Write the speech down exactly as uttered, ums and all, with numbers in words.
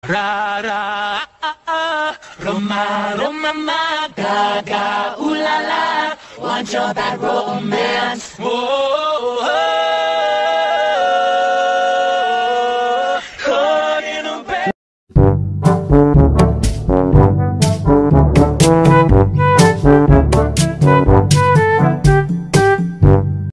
Ra ra ah, ah, Roma Roma ma ga ga ooh la la, want your bad romance. Whoa.